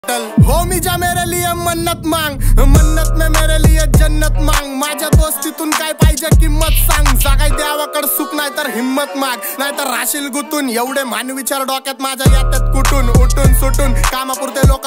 हो मी जा मेरे लिए मन्नत मांग, मन्नत में मेरे लिए जन्नत मांग। माझ्या दोस्तीतून काय पाहिजे किंमत सांग, जागाय देवाकड सुख नाही तर हिम्मत माग, नाही तर राशील गुतून। एवढे मान विचार डोक्यात माझ्या येतात कुठून, उठून सुटून कामापुरते लोक